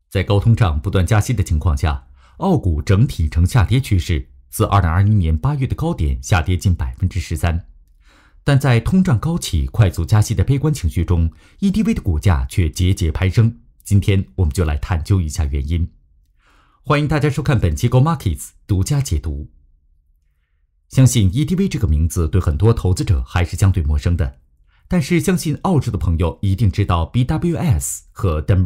在高通胀不断加息的情况下，澳股整体呈下跌趋势，自2020年8月的高点下跌近13%。但在通胀高企、快速加息的悲观情绪中 ，EDV 的股价却节节攀升。今天我们就来探究一下原因。欢迎大家收看本期 Go Markets 独家解读。相信 EDV 这个名字对很多投资者还是相对陌生的，但是相信澳洲的朋友一定知道 BWS 和 The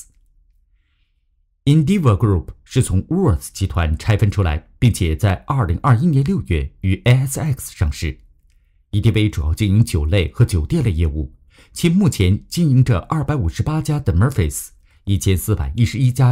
Murphys。Endeavour Group 是从 Woolworths 集团拆分出来，并且在2021年6月于 ASX 上市。EDV 主要经营酒类和酒店类业务，其目前经营着258家 The Murphys、1411家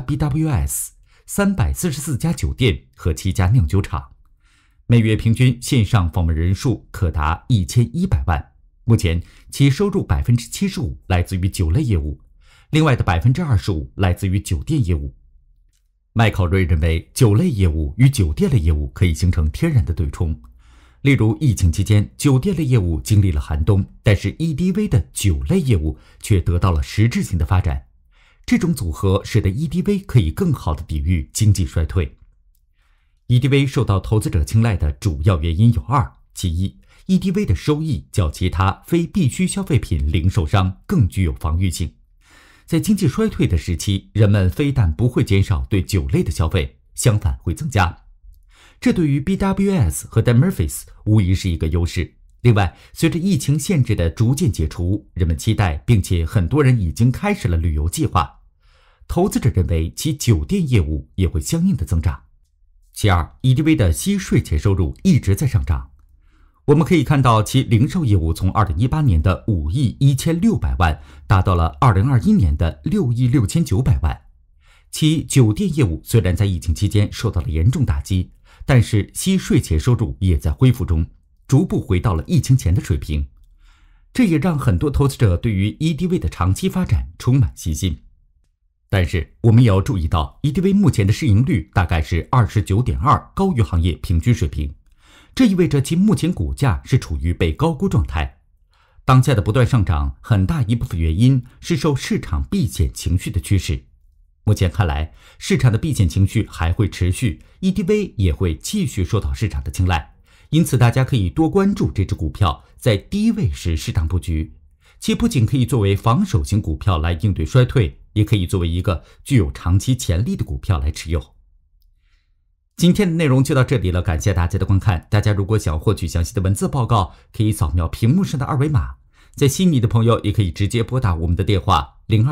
BWS、344家酒店和7家酿酒厂，每月平均线上访问人数可达1100万。目前其收入 75% 来自于酒类业务，另外的 25% 来自于酒店业务。麦考瑞认为，酒类业务与酒店类业务可以形成天然的对冲。例如，疫情期间，酒店类业务经历了寒冬，但是 EDV 的酒类业务却得到了实质性的发展。这种组合使得 EDV 可以更好地抵御经济衰退。EDV 受到投资者青睐的主要原因有二：其一， EDV 的收益较其他非必需消费品零售商更具有防御性。在经济衰退的时期，人们非但不会减少对酒类的消费，相反会增加。这对于 BWS 和 The Murphys 无疑是一个优势。另外，随着疫情限制的逐渐解除，人们期待并且很多人已经开始了旅游计划。投资者认为其酒店业务也会相应的增长。其二， EDV 的息税前收入一直在上涨。我们可以看到其零售业务从2018年的5亿1600万达到了2021年的6亿6900万。其酒店业务虽然在疫情期间受到了严重打击，但是息税前收入也在恢复中，逐步回到了疫情前的水平。这也让很多投资者对于 EDV 的长期发展充满信心。但是我们也要注意到 EDV 目前的市盈率大概是 29.2%， 高于行业平均水平。这意味着其目前股价是处于被高估状态。当下的不断上涨，很大一部分原因是受市场避险情绪的驱使。目前看来，市场的避险情绪还会持续， EDV 也会继续受到市场的青睐，因此大家可以多关注这只股票在低位时适当布局。其不仅可以作为防守型股票来应对衰退，也可以作为一个具有长期潜力的股票来持有。今天的内容就到这里了，感谢大家的观看。大家如果想获取详细的文字报告，可以扫描屏幕上的二维码。在悉尼的朋友也可以直接拨打我们的电话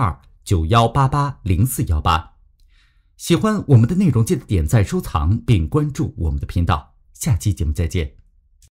0291880418。喜欢我们的内容，记得点赞、收藏并关注我们的频道。下期节目再见。